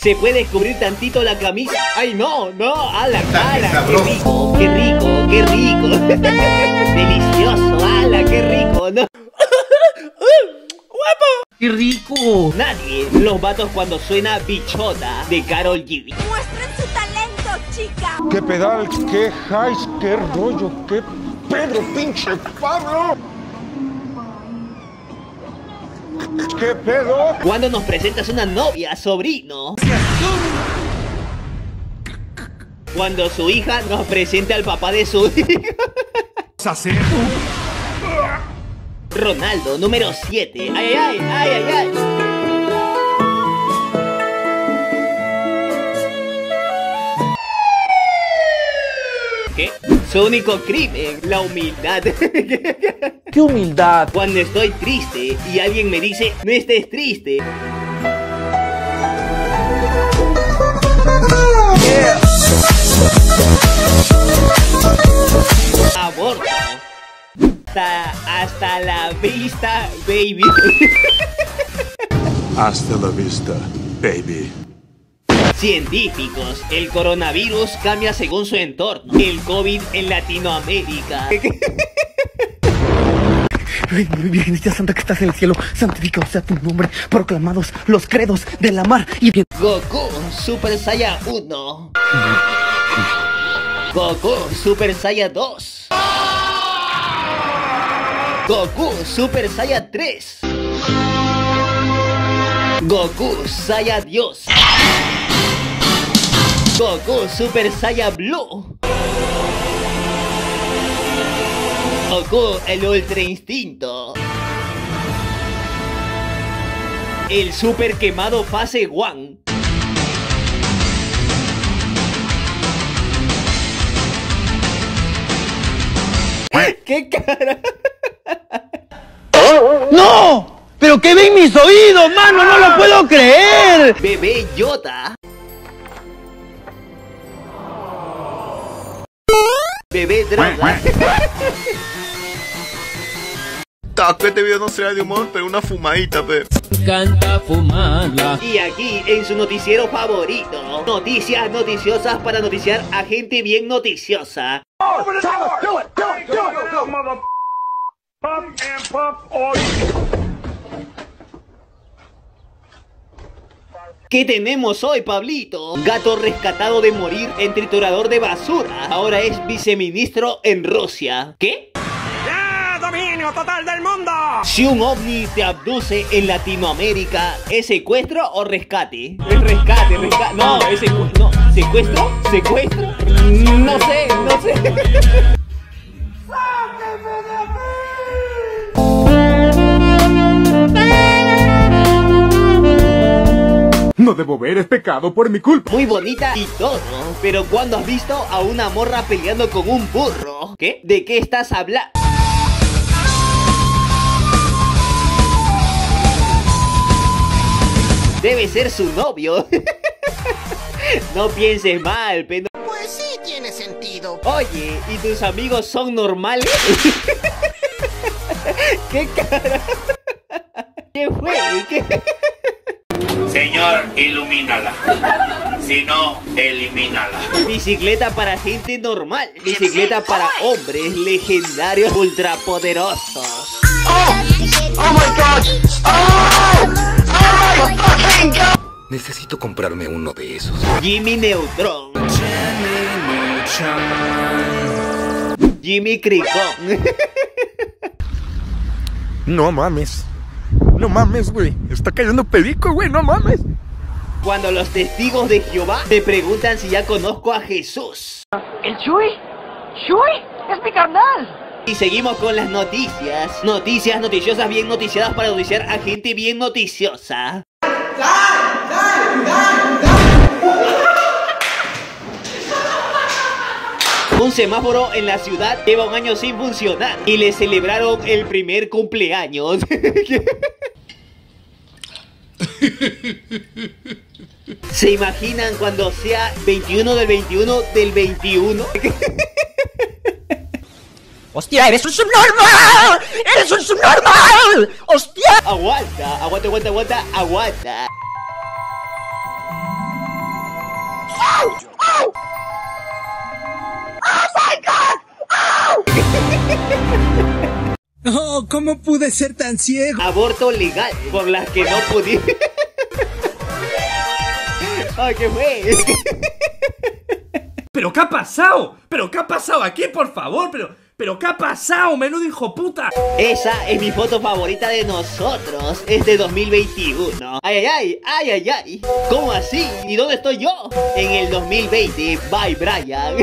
¿Se puede descubrir tantito la camisa? ¡Ay, no! ¡No! ¡A la cara! ¡Qué rico! ¡Qué rico! ¡Qué rico! ¡Delicioso! ¡Hala! ¡Qué rico! ¡No! ¡Guapo! ¡Qué rico! Nadie. Los vatos cuando suena Bichota de Karol G. ¡Muestren su talento, chica! ¡Qué pedal! ¡Qué highs! ¡Qué rollo! ¡Qué Pedro, pinche Pablo! ¿Qué pedo? ¿Cuándo nos presentas una novia, sobrino? Cuando su hija nos presenta al papá de su hija. Ronaldo, número 7. ¡Ay, ay, ay, ay, ay! ¿Qué? Su único crimen, la humildad. ¿Qué humildad? Cuando estoy triste y alguien me dice, no estés triste. Yeah. Aborto. Hasta la vista, baby. Hasta la vista, baby. Científicos, el coronavirus cambia según su entorno. El COVID en Latinoamérica. Virgencita Santa que estás en el cielo, santificado sea tu nombre, proclamados los credos de la mar y bien. Goku, Super Saiyan 1. Goku, Super Saiyan 2. Goku, Super Saiyan 3. Goku, Saiyan Dios. Goku, Super Saiyan Blue. Goku, el Ultra Instinto. El Super Quemado Fase 1. ¿Qué cara? ¡No! ¡Pero que ven mis oídos, mano! ¡No lo puedo creer! Bebé Yoda. Bebé Droga. Taco, este video no será de humor, pero una fumadita, pe. Canta fumarla. Y aquí en su noticiero favorito, noticias noticiosas para noticiar a gente bien noticiosa. ¿Qué tenemos hoy, Pablito? Gato rescatado de morir en triturador de basura. Ahora es viceministro en Rusia. ¿Qué? ¡Ya! ¡Dominio total del mundo! Si un ovni te abduce en Latinoamérica, ¿es secuestro o rescate? Es rescate, rescate. No, es secuestro. No, ¿secuestro? ¿Secuestro? No sé, no sé. No debo ver, es pecado por mi culpa. Muy bonita y todo, pero ¿cuándo has visto a una morra peleando con un burro? ¿Qué? ¿De qué estás hablando? Debe ser su novio. No pienses mal, pero... Pues sí tiene sentido. Oye, ¿y tus amigos son normales? ¿Qué cara? ¿Qué fue? ¿Qué? Señor, ilumínala. Si no, elimínala. Bicicleta para gente normal. Bicicleta para hombres legendarios ultrapoderosos. ¡Oh my God! ¡Oh my fucking God! Necesito comprarme uno de esos. Jimmy Neutron. Jimmy Cricón. No mames. No mames, güey. Está cayendo perico, güey. No mames. Cuando los testigos de Jehová te preguntan si ya conozco a Jesús. ¿El Chuy? ¡Chuy! ¡Es mi carnal! Y seguimos con las noticias. Noticias noticiosas bien noticiadas para noticiar a gente bien noticiosa. Un semáforo en la ciudad lleva un año sin funcionar y le celebraron el primer cumpleaños. ¿Se imaginan cuando sea 21 del 21 del 21? ¡Hostia, eres un subnormal! ¡Eres un subnormal! ¡Hostia! Aguanta, aguanta, aguanta, aguanta, aguanta. No, ¿cómo pude ser tan ciego? Aborto legal, por las que no pudieron. Ay, ¿qué fue? ¿Pero qué ha pasado? ¿Pero qué ha pasado aquí, por favor? ¿Pero qué ha pasado, menudo hijo puta? Esa es mi foto favorita de nosotros. Es de 2021. Ay, ay, ay, ay, ay, ay. ¿Cómo así? ¿Y dónde estoy yo? En el 2020. Bye, Brian.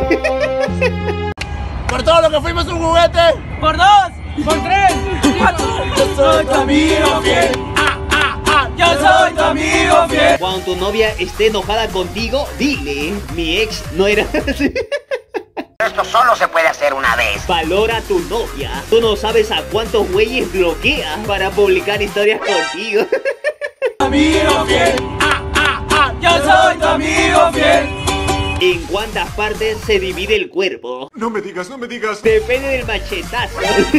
Por todo lo que fuimos un juguete. Por 2, por 3, por 4. Yo soy tu amigo fiel. Yo soy tu amigo fiel. Cuando tu novia esté enojada contigo, dile: mi ex no era así. Esto solo se puede hacer una vez. Valora a tu novia. Tú no sabes a cuántos güeyes bloquea para publicar historias contigo. Amigo fiel. Yo soy tu amigo fiel. ¿En cuántas partes se divide el cuerpo? No me digas, no me digas. Depende del machetazo.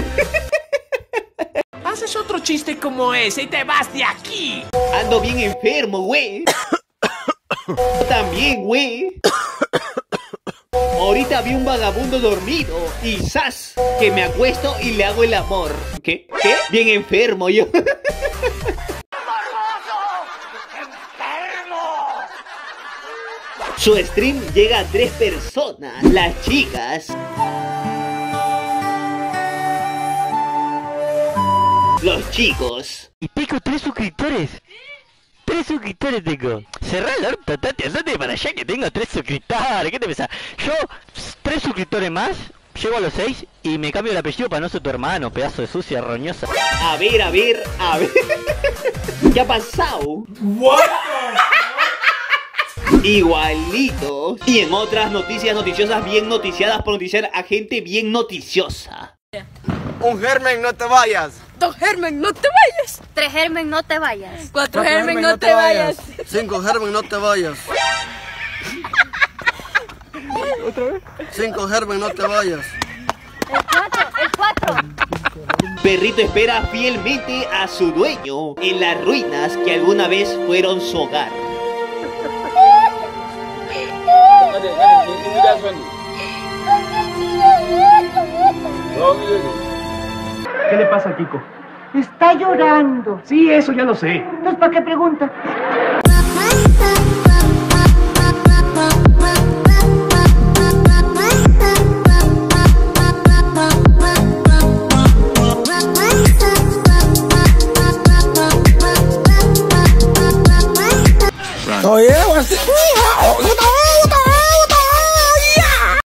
Haces otro chiste como ese y te vas de aquí. Ando bien enfermo, güey. También, güey. Ahorita vi un vagabundo dormido y ¡zas! Que me acuesto y le hago el amor. ¿Qué? ¿Qué? Bien enfermo yo. Su stream llega a 3 personas. Las chicas, los chicos. Y tengo 3 suscriptores. 3 suscriptores tengo. Cerrá el orto, Tati, andate para allá que tengo 3 suscriptores. ¿Qué te pensás? Yo, 3 suscriptores más, llego a los 6 y me cambio el apellido para no ser tu hermano, pedazo de sucia roñosa. A ver. ¿Qué ha pasado? What? Igualito. Y en otras noticias noticiosas bien noticiadas por noticiar a gente bien noticiosa. Un germen, no te vayas. 2 germen, no te vayas. 3 germen, no te vayas. 4 germen, no te vayas. 5 germen, no te vayas. ¿Otra vez? 5 germen, no te vayas. El 4. Perrito espera fielmente a su dueño en las ruinas que alguna vez fueron su hogar. ¿Qué le pasa a Kiko? Está llorando. Sí, eso ya lo sé. Entonces, ¿para qué pregunta? Oye,